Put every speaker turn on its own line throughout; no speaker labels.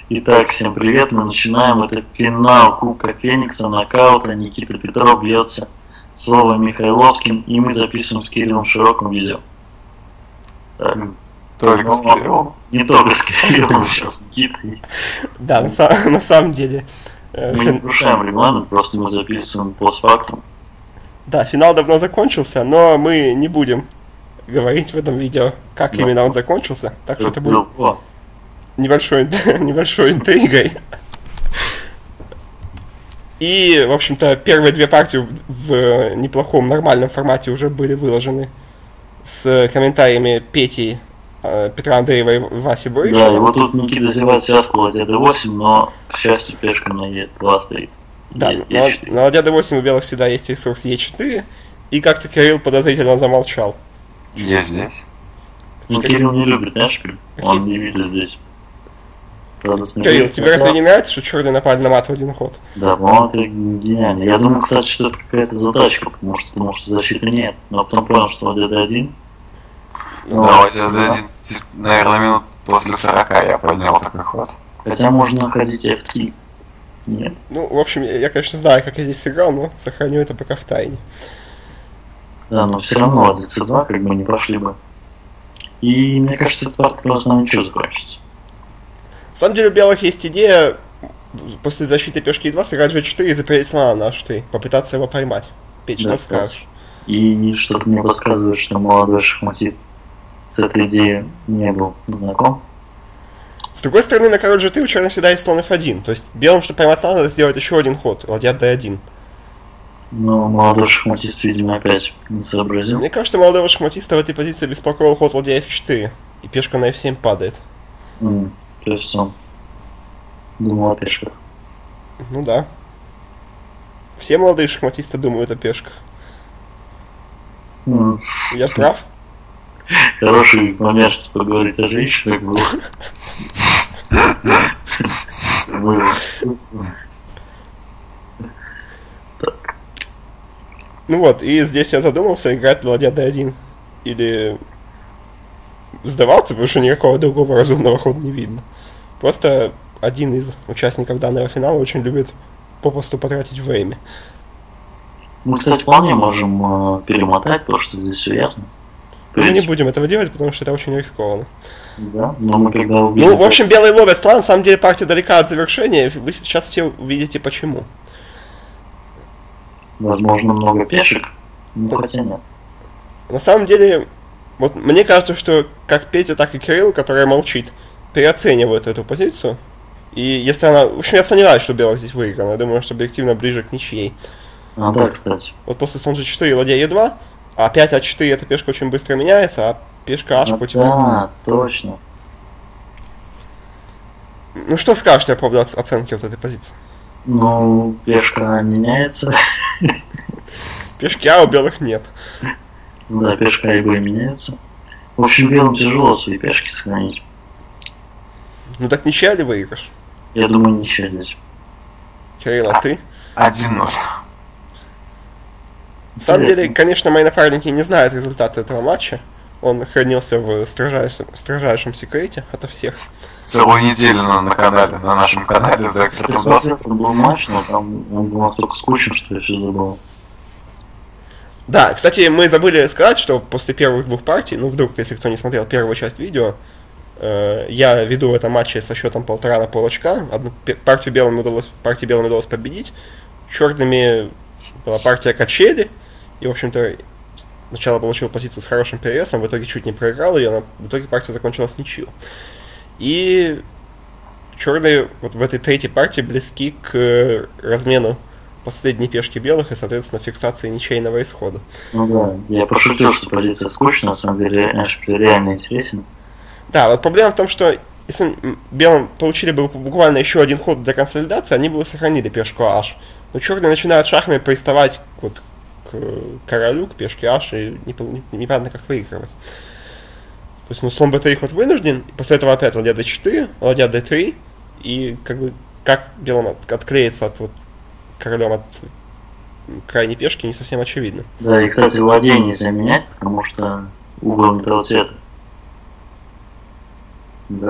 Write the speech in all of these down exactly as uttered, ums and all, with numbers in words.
Итак, всем привет, мы начинаем. Это финал Кубка Феникса, нокаута. Никита Петров бьется с Вовой Михайловским, и мы записываем с Кириллом Широким видео. Так.
Только с Кириллом?
Не только с Кириллом, сейчас с Никитой.
Да, на, на самом деле.
Мы не нарушаем регламент, просто мы записываем постфактум.
Да, финал давно закончился, но мы не будем говорить в этом видео, как да. именно он закончился. Так что это будет небольшой, небольшой интригой. И, в общем-то, первые две партии в неплохом, нормальном формате уже были выложены с комментариями Пети, Петра Андреева и Васи Борисова.
Да, и вот тут Никита зевает связку ладья дэ восемь, но, к счастью, пешка на е два стоит.
Да, на, на ладья дэ восемь у белых всегда есть ресурс е четыре, и как-то Кирилл подозрительно замолчал.
Я здесь.
Ну, Кирилл не любит эшпиль, он не видит здесь.
Кирилл, тебе разве не нравится, что черные напали на мат в один ход?
Да, по-моему, это гениально. Я думал, кстати, что это какая-то задачка, потому что думал, что защиты нет. Но потом понял, что ладья дэ один.
Ну, да, ладья дэ один, наверное, минут после сорока я поднял такой ход.
Хотя можно ходить эф три. Нет.
Ну, в общем, я, я, конечно, знаю, как я здесь сыграл, но сохраню это пока в тайне.
Да, но все равно ладья цэ два как бы не пошли бы. И мне кажется, эта партия должна ничего закончиться.
На самом деле у белых есть идея после защиты пешки е два сыграть же четыре и запереть слона на аш три, попытаться его поймать. Петь, да, что скажешь?
И что-то мне подсказывает, что молодой шахматист с этой идеей не был знаком.
С другой стороны, на король джи три у черных всегда есть слон эф один. То есть белым, чтобы поймать слона, надо сделать еще один ход, ладья дэ один.
Но молодой шахматист, видимо, опять не сообразил.
Мне кажется, молодого шахматиста в этой позиции беспокоил ход ладья эф четыре, и пешка на эф семь падает.
Mm, то есть он думал о пешках.
Ну да. Все молодые шахматисты думают о пешках.
Mm.
Я прав?
Хороший момент, чтобы поговорить о женщинах был.
Ну вот, и здесь я задумался, играть ладья дэ один или сдаваться, потому что никакого другого разумного хода не видно. Просто один из участников данного финала очень любит попросту потратить время.
Мы, кстати, вполне можем э, перемотать, потому что здесь все ясно.
Мы не будем этого делать, потому что это очень рискованно.
Да, но мы когда увидим...
Ну, в общем, белые ловят слон, на самом деле партия далека от завершения, вы сейчас все увидите почему.
Возможно, много пешек, но да. Хотя нет.
На самом деле, вот мне кажется, что как Петя, так и Кирилл, который молчит, переоценивают эту позицию. И если она... В общем, я сомневаюсь, что белых здесь выиграно. Я думаю, что объективно ближе к ничьей.
А, да, кстати.
Вот после слон же четыре ладья е два, а опять а четыре эта пешка очень быстро меняется, а пешка h
а,
против...
Да, точно.
Ну что скажете по поводу оценки вот этой позиции?
Ну, пешка меняется.
Пешки А у белых нет.
Да, пешка и Б меняется. В общем, белым тяжело свои пешки сохранить.
Ну так ничья ли выигрыш?
Я думаю, ничья здесь.
Кирилл, а ты?
один ноль.
На самом деле, конечно, мои напарники не знают результаты этого матча. Он хранился в строжайшем, строжайшем секрете ото всех.
Целую неделю на, на канале, на нашем канале. За
это был матч, но там он был настолько скучен, что я все забыл.
Да, кстати, мы забыли сказать, что после первых двух партий, ну вдруг, если кто не смотрел первую часть видео, э, я веду в этом матче со счетом полтора на полочка. Одну партию белым удалось, партии белым удалось победить. Черными была партия качели. И, в общем-то, сначала получил позицию с хорошим перевесом, в итоге чуть не проиграл ее, но в итоге партия закончилась в ничью. И черные вот в этой третьей партии близки к размену последней пешки белых и, соответственно, фиксации ничейного исхода.
Ну да, я пошутил, что позиция скучная, на самом деле эшпиль реально интересен.
Да, вот проблема в том, что если белым получили бы буквально еще один ход для консолидации, они бы сохранили пешку H. Но черные начинают шахами приставать вот к королю, к пешке H, и непонятно как выигрывать. То есть, ну, слон бэ три ход вынужден, и после этого опять ладья дэ четыре, ладья дэ три, и как бы как белым от, отклеиться от вот королем от крайней пешки не совсем очевидно.
Да, и, кстати, ладьей нельзя менять, потому что угол не того цвета. Да?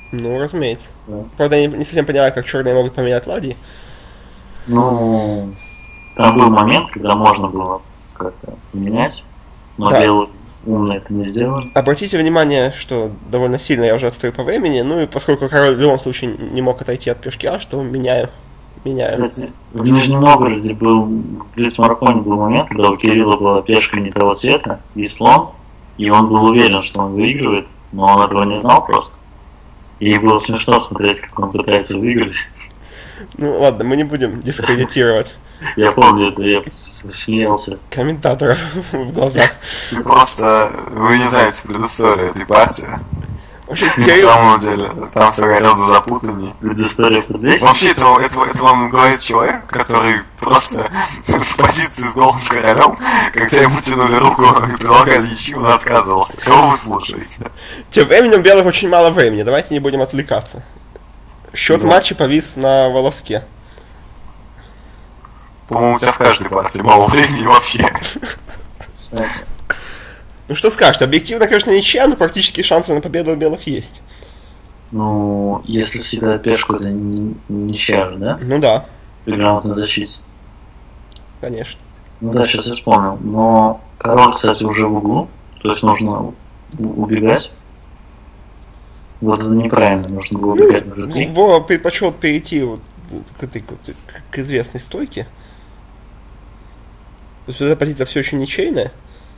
Ну, разумеется.
Да.
Правда, я не, не совсем понимаю, как черные могут поменять ладьи.
Ну, там был момент, когда можно было как-то поменять, но
Да.
белые умные это не сделали.
Обратите внимание, что довольно сильно я уже отстаю по времени, ну и поскольку король в любом случае не мог отойти от пешки А, что меняю. Меняю.
Кстати, в Нижнем Новгороде был, в Блицмарафоне был момент, когда у Кирилла была пешка не того цвета и слон, и он был уверен, что он выигрывает, но он этого не знал просто. И было смешно смотреть, как он пытается выиграть.
Ну ладно, мы не будем дискредитировать
Я помню это, я смеялся.
комментаторов в глазах.
Ты просто, вы не знаете предысторию этой партии.
Вообще,
На
Кирилл,
самом деле, там все гораздо запутаннее.
Предыстория футболиста.
Вообще, это, это, это вам говорит человек, который просто в позиции с голым королем, когда ему тянули руку и предлагали ничью, он отказывался. Кого вы слушаете?
тем временем у белых очень мало времени, давайте не будем отвлекаться. Счет
Да.
матча повис на волоске.
По-моему, у тебя в каждой партии мало времени вообще.
Кстати,
Ну что скажешь, объективно, конечно, ничья, но практически шансы на победу у белых есть.
ну, если всегда пешку, это не, ничья же, да?
Ну да,
При грамотной защите.
конечно.
Ну да, сейчас я вспомнил. Но король, кстати, уже в углу, то есть нужно у- убегать. Вот это неправильно, нужно было убегать на три.
Вова предпочел перейти вот к, этой, к, к известной стойке. То есть эта позиция все еще ничейная.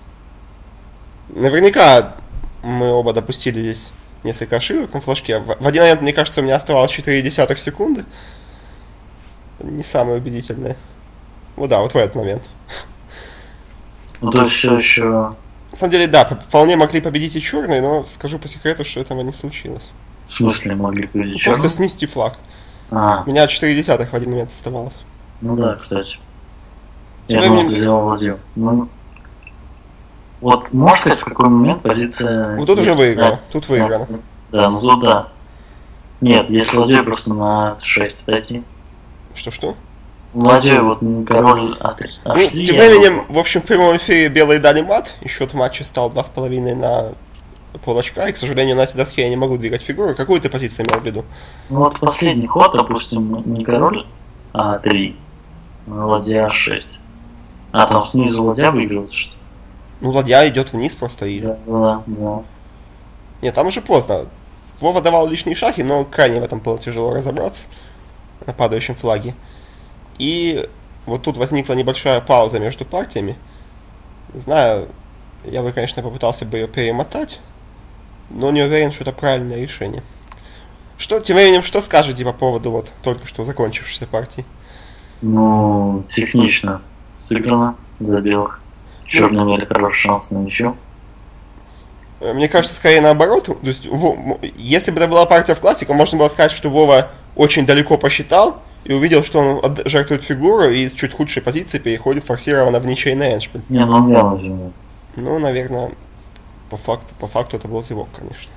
Наверняка мы оба допустили здесь несколько ошибок на флажке. В в один момент, мне кажется, у меня оставалось четыре десятых секунды. Не самое убедительное. Вот да, вот в этот момент.
Ну то есть все еще.
На самом деле, да, п- вполне могли победить и черные, но скажу по секрету, что этого не случилось.
В смысле могли победить
Просто
черных?
снести флаг.
А,
У меня четыре десятых в один момент оставалось.
ну да, кстати.
Тем
Я думал,
временем-
ты сделал владел. Ну, вот можешь сказать, в какой момент позиция...
Вот тут уже
есть?
выиграно.
Да.
Тут выиграно.
Да, ну тут да. Нет, если ладьей просто на шесть отойти.
Что-что?
Ладьей вот м, король от-
Ну,
отошли.
тем
я
временем,
думаю,
в общем, в прямом эфире белые дали мат, и счет в матче стал два с половиной на пол очка, и, к сожалению, на этой доске я не могу двигать фигуру. Какую ты позицию имел в виду?
Ну вот последний ход, допустим, не король а три, а ладья шесть. А там снизу ладья выигрывается, что ли?
Ну, ладья идет вниз просто и...
Да, да, да.
Нет, там уже поздно. Вова давал лишние шахи, но крайне в этом было тяжело разобраться на падающем флаге. И вот тут возникла небольшая пауза между партиями. Не знаю, я бы, конечно, попытался бы ее перемотать, но не уверен, что это правильное решение. Что, тем временем, что скажете по поводу вот только что закончившейся партии?
Ну, технично сыграно за белых. Черные имели хороший шанс на ничью.
Э, Мне кажется, скорее наоборот. То есть, Во- м- если бы это была партия в классику, можно было сказать, что Вова очень далеко посчитал и увидел, что он от- жертвует фигуру и из чуть худшей позиции переходит форсированно в ничейный эндшпиль.
Не, ну он явно зимой.
Ну, наверное, по факту, по факту это был зевок, конечно.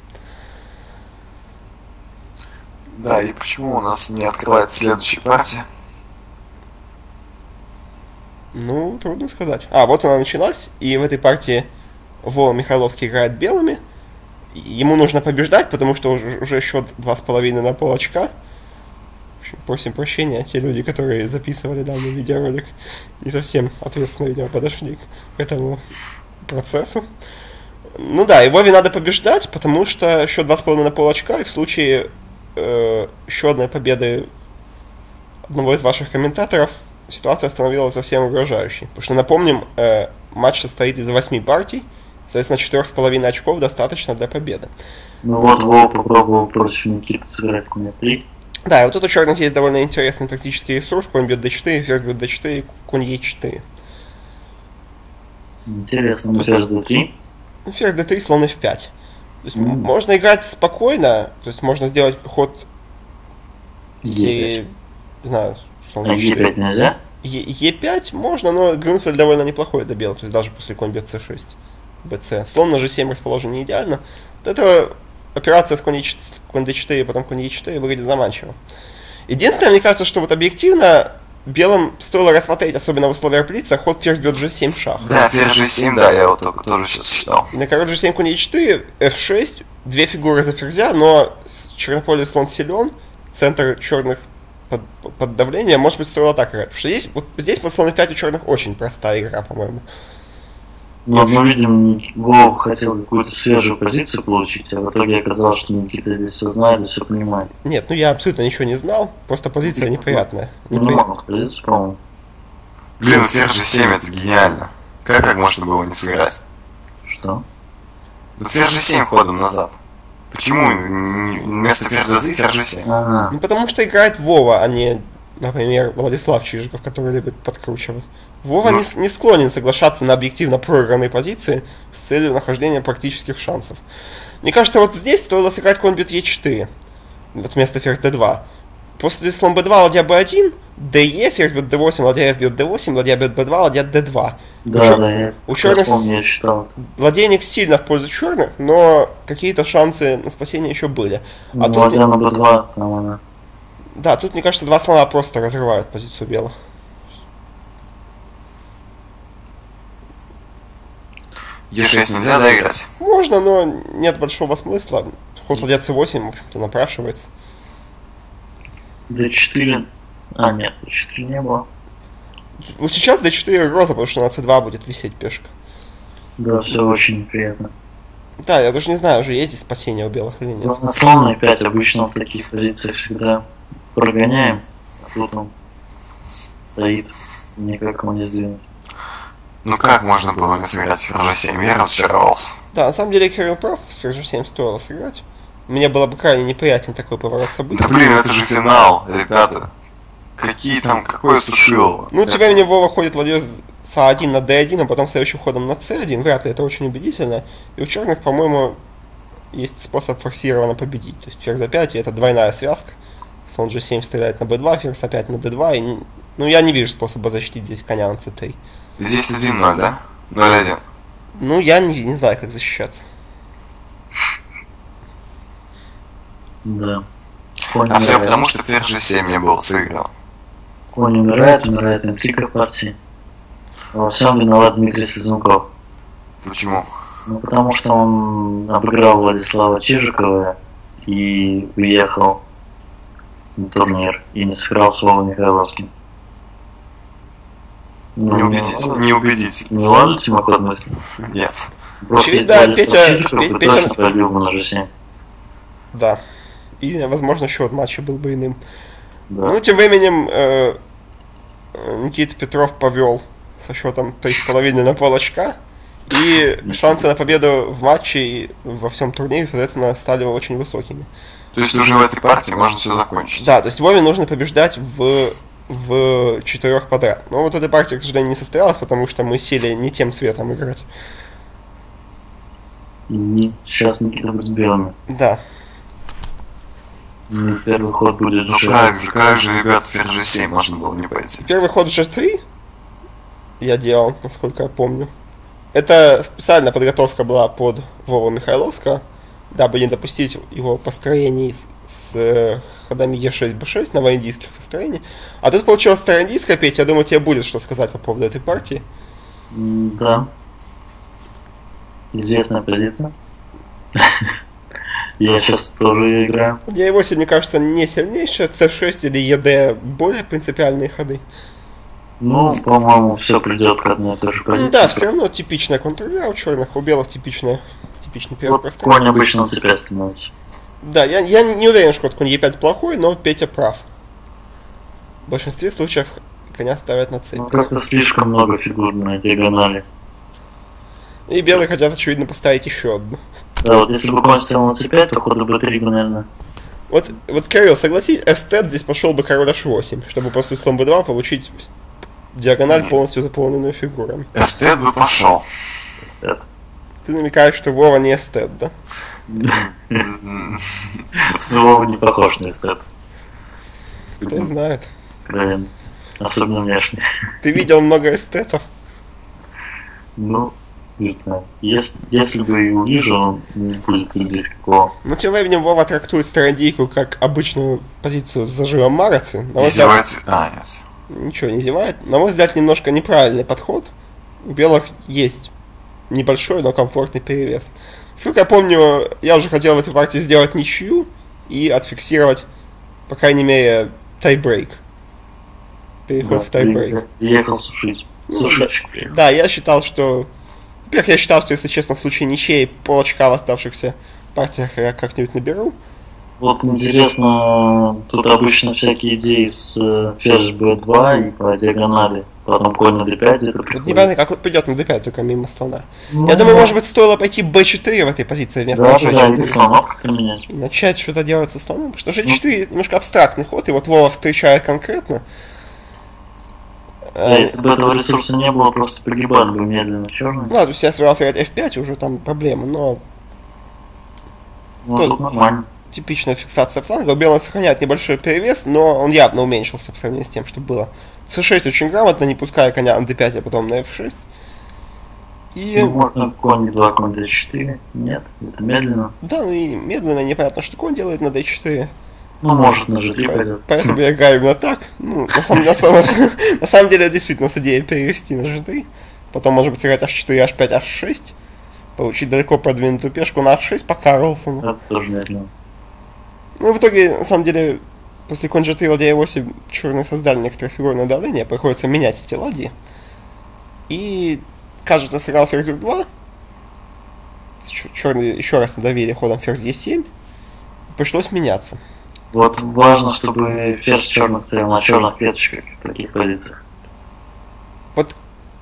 Да, и почему у нас не открывается следующая партия?
Ну, трудно сказать. А, вот она началась, и в этой партии Вова Михайловский играет белыми. Ему нужно побеждать, потому что уже, уже счет два с половиной на пол очка. В общем, просим прощения, те люди, которые записывали данный видеоролик, не совсем ответственно, видимо, подошли к этому процессу. Ну да, и Вове надо побеждать, потому что счет два с половиной на пол очка, и в случае э, еще одной победы одного из ваших комментаторов ситуация становилась совсем угрожающей. Потому что, напомним, э, матч состоит из восьми партий, соответственно, четырех с половиной очков достаточно для победы.
Ну вот Вова попробовал против Никиты сыграть конь три.
Да, и вот тут у черных есть довольно интересный тактический ресурс, конь бьет дэ четыре, ферзь бьет дэ четыре, конь е четыре.
Интересно, ну ферзь дэ три.
Ну, ферзь дэ три, слон эф пять. То есть
Мгм.
можно играть спокойно, то есть можно сделать ход серии, не знаю, слон
А
же
е
четыре.
пять нельзя?
Е- е пять можно, но Грюнфельд довольно неплохой для белых, то есть даже после конь бьет цэ шесть, бц. Слон на же семь расположен не идеально. Вот эта операция с конь е четыре, конь дэ четыре, потом конь е четыре выглядит заманчиво. Единственное, мне кажется, что вот объективно белым стоило рассмотреть, особенно в условиях блица, ход ферзь бьет джи семь шах.
Да, ферзь джи семь, да, я его только тоже сейчас читал.
И на король джи семь, конь е четыре, эф шесть, две фигуры за ферзя, но чернополе слон силен, центр черных под, под давлением, может быть, стоило так играть. Потому что здесь, вот здесь под слон эф пять у черных очень простая игра, по-моему.
Ну, мы видим, Вов хотел какую-то свежую позицию получить, а в итоге оказалось, что Никита здесь все знает и все понимает.
Нет, ну я абсолютно ничего не знал, просто позиция неприятная.
Ну,
неприятная.
мало позицию, по-моему.
Блин, ферзь джи семь, это гениально. Как так можно было не сыграть?
Что?
Ну, ферзь джи семь ходом назад. Почему не- вместо ферзь зэ три ферзь джи семь?
Ага.
Ну потому что играет Вова, а не, например, Владислав Чижиков, который любит подкручивать. Вова
Ну.
не, с- не склонен соглашаться на объективно проигранные позиции с целью нахождения практических шансов. Мне кажется, вот здесь стоило сыграть конь бьет е четыре, вот вместо ферзь дэ два. После слон бэ два, ладья бэ один, дэ, ферзь бьет дэ восемь, ладья эф бьет дэ восемь, ладья бьет бэ два, ладья дэ два.
Да,
чё-
да, я
у черных с-
помню, я читал.
Владение сильно в пользу черных, но какие-то шансы на спасение еще были. А
Ну,
тут,
ладья на бэ два, там она.
да, тут, мне кажется, два слона просто разрывают позицию белых.
е шесть нельзя доиграть?
Можно, но нет большого смысла. Ход ладья цэ восемь, в общем-то, напрашивается.
дэ четыре. А, нет, дэ четыре не было.
Вот сейчас дэ четыре роза, потому что на цэ два будет висеть пешка.
Да, все очень неприятно.
Да, я даже не знаю, уже есть здесь спасение у белых или нет.
Ну, на слон на пять обычно в таких позициях всегда прогоняем, а тут он стоит, никак его не сдвинуть.
Ну как можно было не сыграть ферзь джи семь? Я разочаровался.
Да, на самом деле Кирилл прав, с ферзь джи семь стоило сыграть. Мне было бы крайне неприятен такой поворот событий.
Да блин, это же финал, ребята. Какие там, какое сушило?
Ну, у тебя мне Вова ходит ладьей с а один на дэ один, а потом следующим ходом на цэ один. Вряд ли это очень убедительно. И у черных, по-моему, есть способ форсированно победить. То есть ферзь а пять, и это двойная связка. Слон джи семь стреляет на бэ два, ферзь а пять на дэ два. И, не- ну, я не вижу способа защитить здесь коня на цэ три.
Здесь один ноль, да? ноль один.
Ну, я не, не знаю, как защищаться.
Да. Конь
А все
умирает.
потому, что ферзь джи семь не был сыгран.
Конь умирает, умирает интрига в партии. Во всем виноват Дмитрий Слизунков.
Почему?
Ну, потому что он обыграл Владислава Чижикова и уехал на турнир и не сыграл с Вовой Михайловским. Ну,
Не убедите, не убедите.
Не ложите мой ход мысли?
Нет.
Просто
Очевидно,
Владислав
Петя-
Чижиков
Петя-
бы
Петя-
точно пробил бы на жэ семь.
Да. И, возможно, счет матча был бы иным.
Да.
Ну, тем временем э, э, Никита Петров повел со счетом три с половиной на пол очка. И шансы на победу в матче и во всем турнире, соответственно, стали очень высокими.
То есть уже в этой партии можно все закончить.
Да, то есть Вове нужно побеждать в, в четырех подряд. Но вот эта партия, к сожалению, не состоялась, потому что мы сели не тем цветом играть.
И сейчас Никита будет с белыми.
Да.
И первый ход будет
Ну
же.
как же, как же, ребята, ферзь джи семь можно было не пойти.
Первый ход жэ три я делал, насколько я помню. Это специальная подготовка была под Вову Михайловского, дабы не допустить его построений с, с э, ходами е шесть бэ шесть, новоиндийских построений. А тут получилось староиндийская, Петя, я думаю, тебе будет что сказать по поводу этой партии.
М, Да. Известная позиция. Я сейчас тоже ее играю.
е восемь, мне кажется, не сильнейшая, цэ шесть или е дэ более принципиальные ходы.
Ну, по-моему, все придет к одной и той же
Ну
позиции.
да, все равно типичная контр-игра у черных, у белых типичная, типичный перс
Вот
пространства.
конь обычно цэ пять становится.
Да, я, я не уверен, что конь е пять плохой, но Петя прав. В большинстве случаев коня ставят на цепь.
Ну, как-то слишком много фигур на диагонали.
И белые хотят, очевидно, поставить еще одну.
Да, вот если бы конь стоял на цэ пять, то хода бэ три бы, наверное.
Вот, вот Кирилл, согласись, эстет здесь пошел бы король аш восемь, чтобы после слон бэ два получить диагональ полностью заполненную фигурами.
Эстет бы пошел.
Ты намекаешь, что Вова не эстет, да?
М,
Ну, Вова не похож на эстет.
Кто знает.
Откровенно. Особенно внешне.
Ты видел много эстетов?
Ну, не знаю. Если, если бы и увижу, он не будет любить какого.
Ну, тем временем Вова трактует стародийку как обычную позицию с зажимом Марацы. На мой взгляд,
Издевается. А, нет.
ничего не зевает. На мой взгляд, немножко неправильный подход. У белых есть небольшой, но комфортный перевес. Сколько я помню, я уже хотел в этой партии сделать ничью и отфиксировать, по крайней мере, тайбрейк. Переход
Да,
в тайбрейк.
Ехал сушить.
Ну,
Сушить.
да, да, я считал, что... Во-первых, я считал, что, если честно, в случае ничьей пол очка в оставшихся партиях я как-нибудь наберу.
Вот интересно, тут обычно всякие идеи с э, ферзь бэ два и по диагонали, потом конь на дэ пять где-то
Вот
приходит.
непонятно, как вот пойдет на дэ пять, только мимо слона.
Ну,
Я думаю, может быть, стоило пойти бэ четыре в этой позиции вместо
да,
жэ
да, и
четыре.
слонок поменять.
И начать что-то делать со слоном. Потому что жэ четыре немножко абстрактный ход, и вот Вова встречает конкретно.
Да, если бы этого ресурса не было, просто погибали бы медленно черный.
Ну, ладно, то есть я собирался играть эф пять, уже там проблемы, но
Ну,
тут-
тут нормально.
типичная фиксация фланга. У белого сохраняет небольшой перевес, но он явно уменьшился по сравнению с тем, что было. цэ шесть очень грамотно, не пуская коня на дэ пять, а потом на эф шесть. И...
Ну, можно конь два, конь дэ четыре. Нет, это медленно.
Да, ну и медленно, непонятно, что конь делает на дэ четыре.
Ну, может, на жэ три пойдет.
Поэтому я играю именно так. Ну, на самом, на, самом, на самом деле, действительно, с идеей перевести на жэ три. Потом, может быть, сыграть аш четыре, аш пять, аш шесть. Получить далеко продвинутую пешку на аш шесть по Карлсону.
Это тоже медленно.
Ну и в итоге, на самом деле, после конь джи три, ладья е восемь, черные создали некоторое фигурное давление. Приходится менять эти ладьи. И, кажется, сыграл ферзь эф два. Черные еще раз надавили ходом ферзь е семь. Пришлось меняться.
Вот важно, чтобы ферзь черный стоял на черных веточках в таких позициях.
Вот,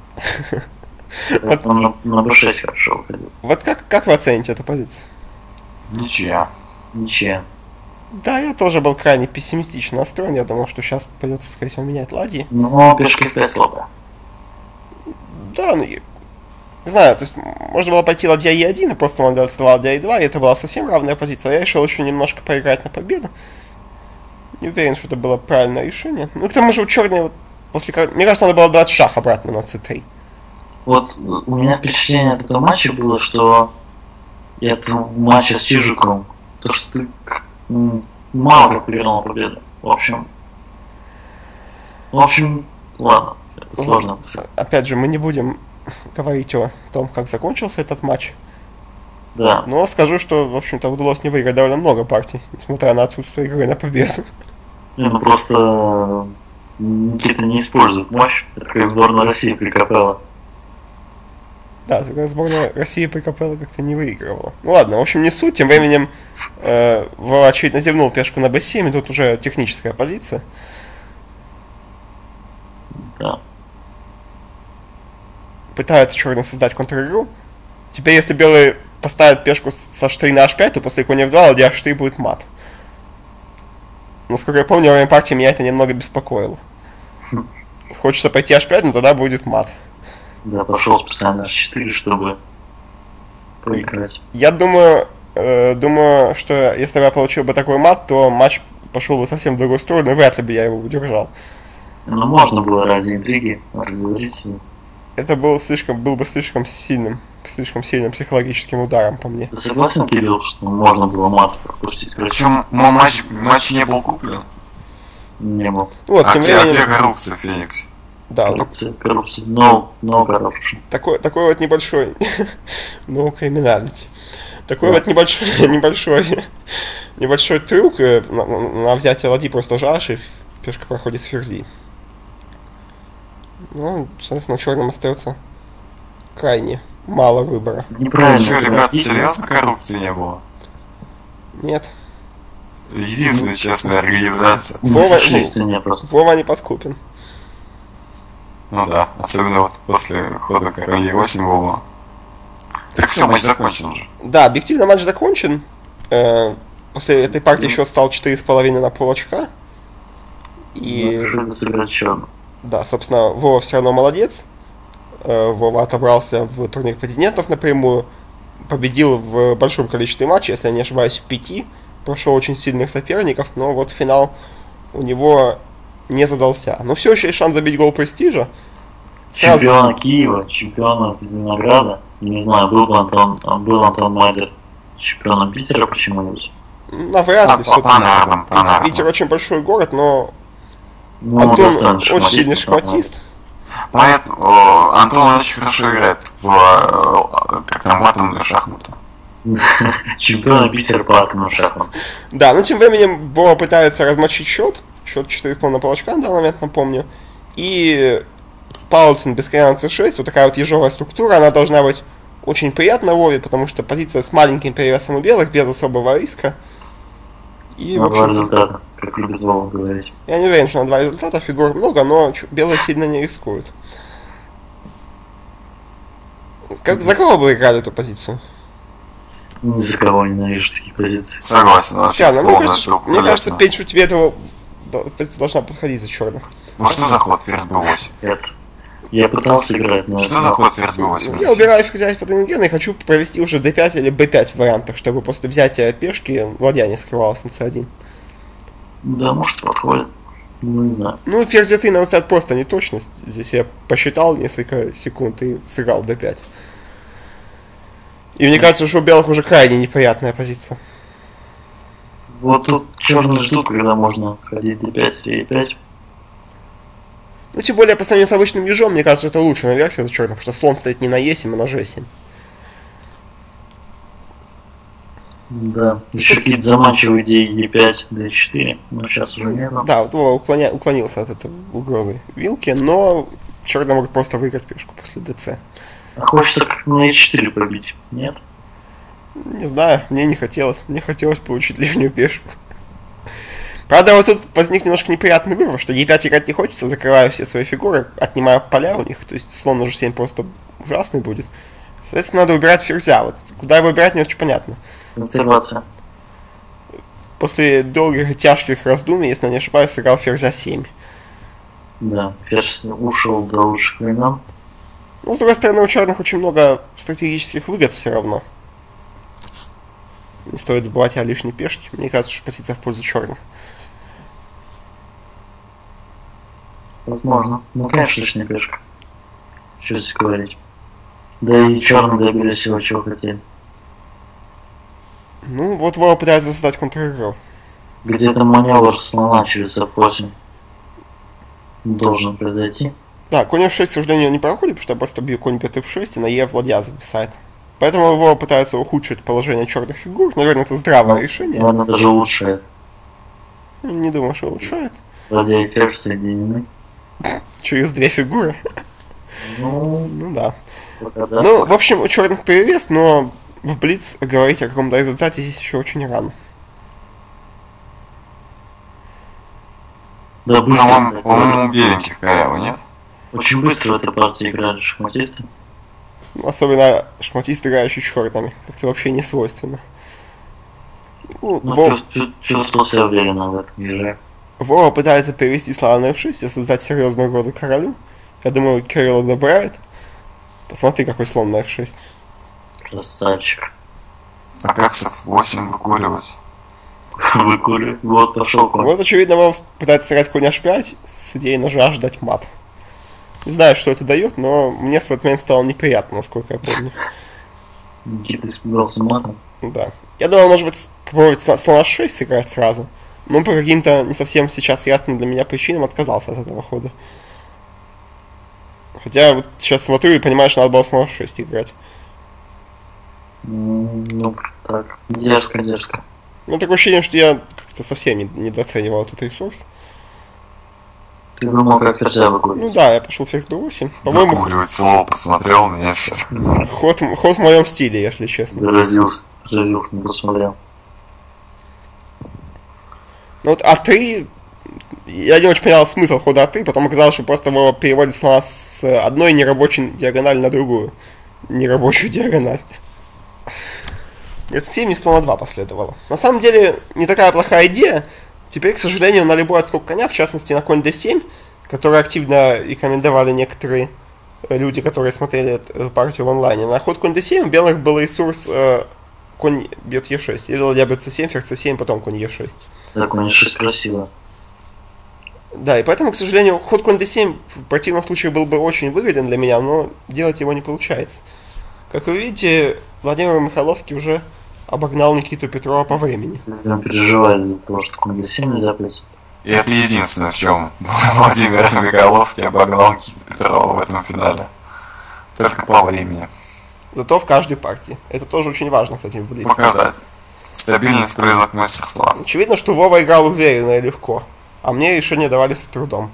Это он на, на бэ шесть хорошо выходил.
вот как, как вы оцените эту позицию?
Ничья.
Ничья.
Да, я тоже был крайне пессимистично настроен. Я думал, что сейчас придется, скорее всего, менять ладьи.
Но пешка эф пять слабая.
Да, ну, я- не знаю, то есть можно было пойти ладья е один и просто надо ладья е два, и это была совсем равная позиция. Я решил еще немножко поиграть на победу. Не уверен, что это было правильное решение. Ну, к тому же у черные вот после... кор- Мне кажется, надо было дать шах обратно на цэ три.
Вот у меня впечатление от этого матча было, что это матч с Чижиковым. То, что ты к- м, мало как повернул на победу. В общем. В общем, ладно. Это сложно.
Опять же, мы не будем говорить о том, как закончился этот матч.
Да.
Но скажу, что, в общем-то, удалось не выиграть довольно много партий, несмотря на отсутствие игры на победу.
Не, ну просто э, Никита не использует мощь. Это как сборная России при Капелло.
Да, тогда сборная России при Капелло как-то не выигрывала. Ну ладно, в общем, не суть. Тем временем э, Вова, очевидно, зевнул пешку на бэ семь, и тут уже техническая позиция.
Да.
Пытается черный создать контр-игру. Теперь, если белые поставят пешку с аш три на аш пять, то после коня эф два ладья аш три будет мат. Насколько я помню, во время партии меня это немного беспокоило. Хочется пойти аш пять, но тогда будет мат.
Да, пошел специально аш четыре, чтобы проиграть.
Я думаю, э, думаю, что если бы я получил бы такой мат, то матч пошел бы совсем в другую сторону, и вряд ли бы я его удержал.
Ну, можно было ради интриги, ради зрителей.
Это был, слишком, был бы слишком сильным, слишком сильным психологическим ударом по мне.
Ты согласен, Кирилл, что можно было мат пропустить?
Причем м- матч, матч не был куплен.
Не был.
Вот,
А
тем
где, а где
временем,
коррупция в Фениксе?
да, вот
Коррупция, коррупция. No, no corruption.
такой, такой вот небольшой, ну, криминалити. Такой
Да.
вот небольшой, небольшой, небольшой трюк э, на, на- на взятие ладьи просто жаш, и пешка проходит ферзи. Ну, соответственно, черным остается крайне мало выбора.
Неправильно.
Что, ребята,
И-
серьезно коррупции не было?
Нет,
Единственная честная организация.
Не
Вова-
сошли в цене просто.
Вова не подкупен.
Ну да, особенно вот после хода короля восемь Вова. Так все, матч закончен уже.
Да, объективно матч закончен. Э, После этой партии счет стал четыре с половиной на пол очка. И,
Решили сыграть черный.
да, собственно, Вова все равно молодец. Э, Вова отобрался в турнир претендентов напрямую. Победил в большом количестве матчей, если я не ошибаюсь, в пяти. Прошел очень сильных соперников, но вот финал у него не задался. Но все еще есть шанс забить гол престижа. Сразу-
Чемпиона Киева, чемпиона Зеленограда. Не знаю, был бы Антон, а был Антон Майдер чемпионом Питера почему-нибудь.
Навряд
А,
ли
по,
все-таки.
по нардам, по нардам.
Питер очень большой город, но
Ну,
Антон
достойный
очень
шахматист,
сильный
да.
шахматист.
Поэтому о, Антон очень хорошо играет в, э, как там, атомные шахматы.
Чемпион Питера по атомным шахматам.
Да, ну тем временем Вова пытается размочить счет. Счет четыре полных полочка на данный момент, напомню. И Паулсен без коня на цэ шесть. Вот такая вот ежовая структура. Она должна быть очень приятна Вове, потому что позиция с маленьким перевесом у белых, без особого риска. И,
На
в
два
общем,
результата, как любит Вова говорить.
я не уверен, что на два результата фигур много, но чё- белые сильно не рискуют. Как, за кого бы играли эту позицию?
Ни за кого ненавижу такие позиции.
Согласен, вообще
Странно, мне
полная
кажется,
штука.
мне кажется, Пенчу тебе этого да, позиция должна подходить за черных.
Ну что за ход ферзь бэ восемь?
Это. Я пытался играть, но...
Что за ход ферзь бэ восемь?
Я убираю ферзя из-под рентгена и хочу провести уже дэ пять или бэ пять в вариантах, чтобы после взятия пешки ладья не скрывалась на цэ один.
Да, может, подходит. Ну, не знаю.
Ну, ферзь дэ три, на мой взгляд, просто неточность. Здесь я посчитал несколько секунд и сыграл дэ пять. И мне кажется, что у белых уже крайне неприятная позиция.
Вот тут черные ждут, когда можно сходить дэ пять или е пять.
Ну, тем более, по сравнению с обычным ежом, мне кажется, это лучшая версия за черных, потому что слон стоит не на е семь, а на же семь.
Да. Еще какие-то заманчивые идеи е пять, дэ четыре. Но сейчас уже нет.
Да, вот Вова уклоня... уклонился от этой угрозы вилки, но черный может просто выиграть пешку после дэ цэ.
А хочется как на е четыре побить, нет?
Не знаю, мне не хотелось. Мне хотелось получить лишнюю пешку. Правда, вот тут возник немножко неприятный выбор, что е пять играть не хочется, закрываю все свои фигуры, отнимаю поля у них, то есть слон на же семь просто ужасный будет. Соответственно, надо убирать ферзя. Вот куда его убирать, не очень понятно.
Консервация.
После долгих и тяжких раздумий, если я не ошибаюсь, сыграл ферзя семь.
Да, ферзь ушел до лучших времен.
Но, с другой стороны, у черных очень много стратегических выгод все равно. Не стоит забывать о лишней пешке. Мне кажется, что позиция в пользу черных.
Возможно. Ну, конечно, лишняя пешка. Что здесь говорить. Да и черные добились всего, чего хотели.
Ну, вот Вова пытается создать контр-игру.
Где-то маневр слона через эф восемь должен произойти.
Да, конь эф шесть, к сожалению, не проходит, потому что я просто бью конь бьет эф шесть, и на е ладья зависает. Поэтому Вова пытается ухудшить положение черных фигур. Наверное, это здравое решение.
Наверное, даже лучше.
Не думаю, что улучшает.
Ладья и ферзь соединены.
Через две фигуры.
Ну,
Ну да.
пока да.
Ну, в общем, у черных перевес, но в Блиц говорить о каком-то результате здесь еще очень рано.
Да, быстро.
По-моему,
кстати,
по-моему, у беленьких коряво, нет?
Очень быстро в этой партии играли шахматисты.
Ну, особенно шахматист, играющий черными. Как-то вообще не свойственно. Ну,
Ну,
Вова,
чувств- чувствовал себя уверенно в этом еже.
Вова пытается перевести слона на эф шесть и создать серьезную угрозу королю. Я думаю, Кирилл одобряет. Посмотри, какой слон на эф шесть.
Красавчик.
А как с эф восемь выкуривать?
Выкуривает. Вот, пошел конь.
Вот, очевидно, Вова пытается сыграть конь аш пять с идеей ножа ждать мат. Не знаю, что это дает, но мне в этот момент стало неприятно, насколько я помню.
Никита испугался матом.
Да. Я думал, может быть, попробовать слон слон аш шесть сыграть сразу. Но по каким-то не совсем сейчас ясным для меня причинам отказался от этого хода. Хотя вот сейчас смотрю и понимаю, что надо было слон аш шесть играть.
М, Ну, так. Дерзко, дерзко.
У меня такое ощущение, что я как-то совсем не- недооценивал этот ресурс.
Ты думал, как ферзя
Ну
выкурить?
да, я пошел ферзь бэ восемь. По-моему,
Выкуривать слово, посмотрел на меня все.
ход, ход в моем стиле, если честно.
Заразился, заразился, не посмотрел.
Ну вот а три, я не очень понял смысл хода а три, потом оказалось, что просто его переводит слона с одной нерабочей диагонали на другую. Нерабочую диагональ. Нет, семь и слона два последовало. На самом деле, не такая плохая идея. Теперь, к сожалению, на любой отскок коня, в частности на конь дэ семь, который активно рекомендовали некоторые э, люди, которые смотрели эту партию в онлайне, на ход конь дэ семь у белых был ресурс э, конь бьет е шесть. Или ладья бьет цэ семь, ферзь цэ семь, потом конь е шесть.
Так, у него шесть красиво.
Да, и поэтому, к сожалению, ход конь дэ семь в противном случае был бы очень выгоден для меня, но делать его не получается. Как вы видите, Владимир Михайловский уже обогнал Никиту Петрова по времени.
Он переживает из-за того, что конь дэ семь нельзя пойти.
И это единственное, в чем Владимир Мигаловский обогнал Никиту Петрова в этом финале. Только по времени.
Зато в каждой партии. Это тоже очень важно, кстати, в блице.
Показать. Стабильность, признак мастерства.
Очевидно, что Вова играл уверенно и легко. А мне решения давались с трудом.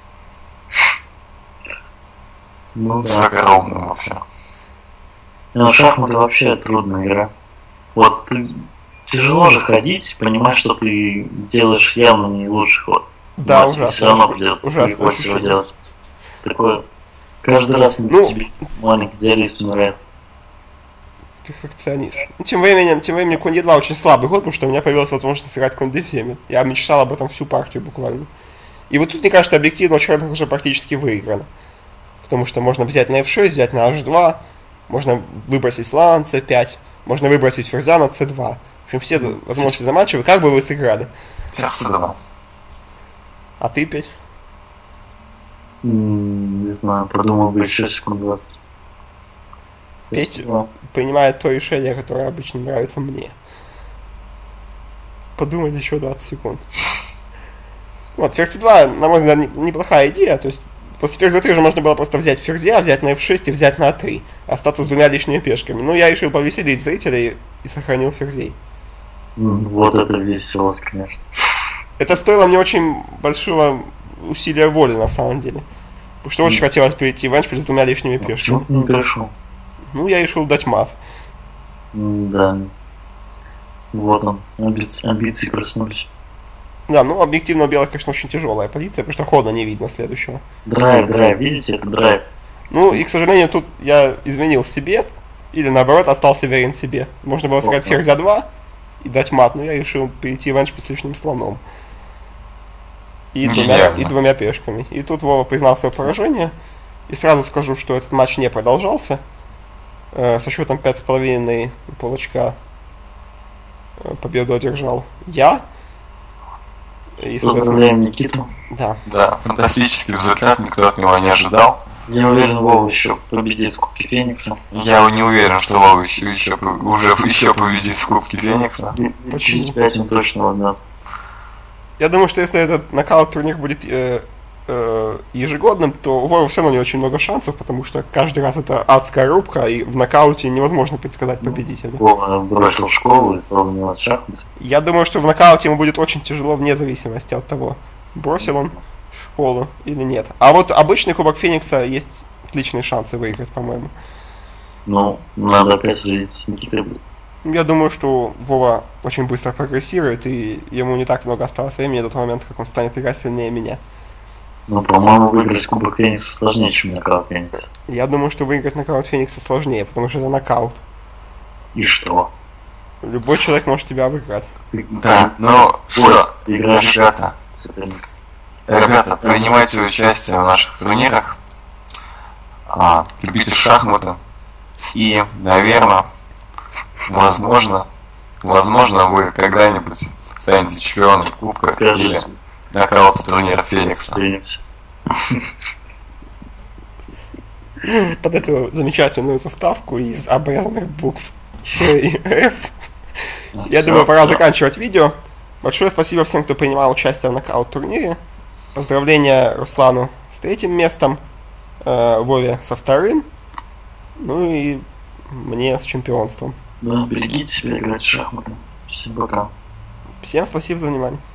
Ну,
С
да.
огромным вообще.
Ну, шахматы вообще трудная игра. Вот ты, тяжело же ходить, понимать, что ты делаешь явно не лучший ход.
Да,
Но тебе
ужасно.
все равно придется
Ужасное
его
ощущение.
делать. Такое. Каждый раз на
Ну.
тебе маленький идеалист умирает.
Перфекционист. Ну, тем временем, тем временем Конь два очень слабый ход, потому что у меня появилась возможность сыграть Конь д семь. Я мечтал об этом всю партию буквально. И вот тут, мне кажется, объективно черных уже практически выиграно. Потому что можно взять на эф шесть, взять на аш два, можно выбросить слона на цэ пять, можно выбросить ферзя на цэ два. В общем, все за- возможности заманчивы. Как бы вы сыграли?
Ферзь цэ два.
А ты, Петь?
М, Не знаю, подумал бы еще секунд двадцать.
Петь
Ну,
принимает то решение, которое обычно нравится мне. Подумать еще двадцать секунд. Вот, ферзь цэ два, на мой взгляд, не- неплохая идея. То есть, после ферзь бэ три уже можно было просто взять ферзя, взять на эф шесть и взять на а три. Остаться с двумя лишними пешками. Но я решил повеселить зрителей и сохранил ферзей.
м, Вот это весело, конечно.
Это стоило мне очень большого усилия воли, на самом деле. Потому что очень
М.
хотелось перейти в эндшпиль с двумя лишними
А
пешками.
почему ты не перешел?
Ну, я решил дать мат.
М, Да. Вот он, амбиции, амбиции проснулись.
Да, ну, объективно у белых, конечно, очень тяжелая позиция, потому что хода не видно следующего.
Драйв, драйв, видите, это драйв.
Ну, и, к сожалению, тут я изменил себе, или наоборот, остался верен себе. Можно было сыграть
Ого.
ферзя два и дать мат, но я решил перейти в эндшпиль с лишним слоном. И двумя,
Гениально.
и двумя пешками. И тут Вова признал свое поражение. И сразу скажу, что этот матч не продолжался. Э, со счетом пять с половиной полочка э, победу одержал я. И, соответственно,
Поздравляем Никиту.
да.
Да, фантастический результат, никто от него не ожидал.
Я уверен, Вова еще победит в Кубке Феникса.
Я не уверен, что Вова еще, еще, по- уже еще победит в Кубке Феникса.
И- и
Почему?
Через пять он точно возьмет.
Я думаю, что если этот нокаут-турнир будет э, э, ежегодным, то у Вова все равно не очень много шансов, потому что каждый раз это адская рубка, и в нокауте невозможно предсказать победителя.
Вова бросил школу и стал заниматься шахматами.
Я думаю, что в нокауте ему будет очень тяжело вне зависимости от того, бросил он школу или нет. А вот обычный Кубок Феникса есть отличные шансы выиграть, по-моему.
Ну, надо опять сразиться с Никитой.
Я думаю, что Вова очень быстро прогрессирует, и ему не так много осталось времени до того момента, как он станет играть сильнее меня.
Ну, по-моему, выиграть Кубок Феникса сложнее, чем нокаут Феникса.
Я думаю, что выиграть нокаут Феникса сложнее, потому что это нокаут.
И что?
Любой человек может тебя обыграть.
Ты-
Да, ну что,
ты играешь
ребята,
соперника.
ребята, принимайте участие в наших турнирах, а, любите шахматы и, наверное, возможно, возможно вы когда-нибудь станете чемпионом Кубка или
Скажите,
нокаута турнира Феникса.
Феникс.
Под эту замечательную заставку из обрезанных букв Щ и Ф. Я думаю, пора заканчивать видео. Большое спасибо всем, кто принимал участие в нокаут-турнире. Поздравления Руслану с третьим местом, э, Вове со вторым, ну и мне с чемпионством.
Да, берегите себя, играть в шахматы. Всем пока.
Всем спасибо за внимание.